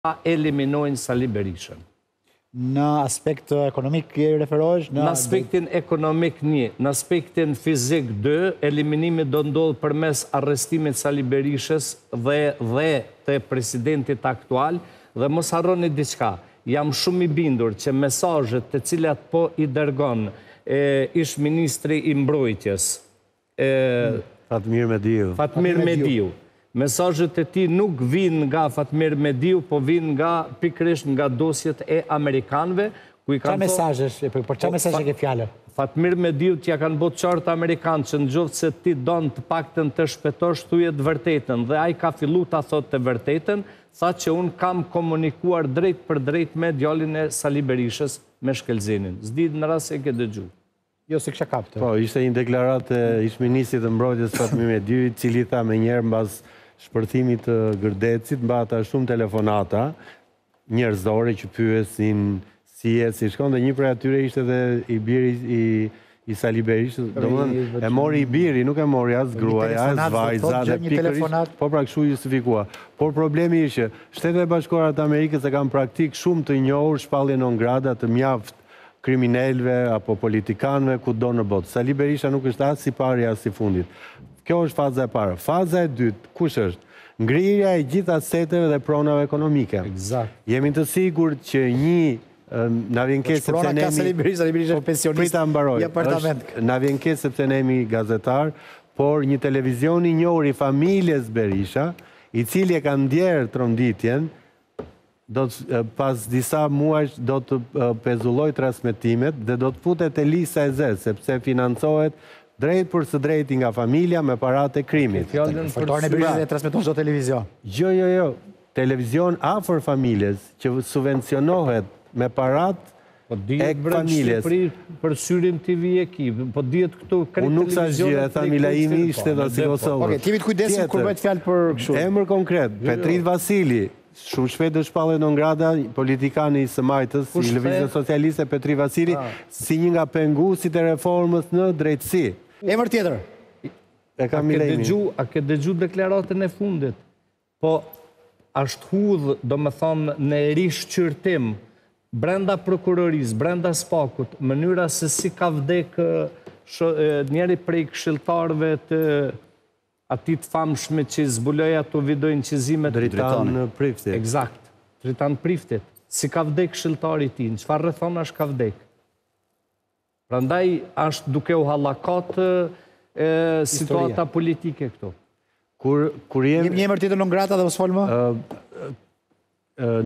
eliminojnë Sali Berishën. Në aspekt ekonomik i referohesh? Në aspektin ekonomik një, në aspektin fizik 2, eliminimi do ndodhë përmes arrestimit Sali Berishës dhe të presidentit aktual, dhe mos harroni diçka. Jam shumë i bindur që mesazhet të cilat po i dërgon ish ministri i mbrojtjes Fatmir Mediu. Mesazhet e tij nuk vinë nga Fatmir Mediu, po vinë nga pikërisht nga dosjet e amerikanëve, ku i kanë për çfarë mesazhe ke fjalë? Fatmir Mediu t'ja kanë bërë qartë amerikanë që nëse se ti don të paktën të shpëtosh thuje të vërtetën, dhe ai ka filluar ta thotë të vërtetën, tha që un kam komunikuar drejt për drejt me djalin e Sali Berishës, me Shkelzenin. S'di në rast se ke dëgjuar. Jo, se kisha kaptur. Po, ishte një deklaratë e ish-ministrit të mbrojtjes Fatmir Mediu, i cili tha menjëherë mbas shpërthimit të Gërdecit, mbata shumë telefonata njerëzore që pyesin si shkon, dhe një prej atyre ishte dhe i biri i Sali Berishës, domethënë e mori i biri, nuk e mori as gruaja, as vajza, dhe pikërisht, po pra kështu justifikua. Por problemi ishte që Shtetet e Bashkuara të Amerikës e kanë praktikë shumë të njohur shpallje non grata të mjaft kriminalëve apo politikanëve kudo në botë. Sali Berisha nuk është as i pari as i fundit. Kjo është faza e parë. Faza e dytë, kush është? Ngrirja e gjithë aseteve dhe pronave ekonomike. Eksakt. Jemi të sigurt që na vjen keq sepse ne Sali Berisha është pensionist. Prita mbaroj. Na vjen keq sepse ne jemi gazetar, por një televizion i njohur i familjes Berisha, i cili e ka ndjerë tronditjen, pas disa muajsh do të pezulloj transmetimet dhe do të futet e lista e zezë, sepse financohet drejt për së drejti nga familja me parat e krimit. Faktorin e Berishës e transmeton çdo televizion. Jo. Televizion afër familjes që subvencionohet me parat e familjes. Për syrin TV e kip, po dihet këtu krejt unë nuk sa gjë, e tha Milaimi ishte dhe si Kosovës. Okej, timit kujdesim kur bëhet fjalë për kështu. Emër konkret, Petrit Vasili. Shumë shpejt do shpallë non grata, politikani i së majtës, i Lëvizjes Socialiste, Petri Vasili, si një nga pengusit e reformës në drejtësi. Emër tjetër? A ke dëgju deklaratën e fundit? Po, ashtë hudhë, do më thonë, në rishqyrtim, brenda prokurorisë, brenda spakut, mënyra se si ka vdek njeri prej këshilltarëve të atit famshme që zbuloj ato video incizimet. Dritan Priftit. Eksakt, Dritan Priftit. Si ka vdek këshilltari ti, në qëfar rrethona është ka vdek. Prandaj është duke u hallakat situata politike këto. Një emër tjetër non grata dhe mos fol më?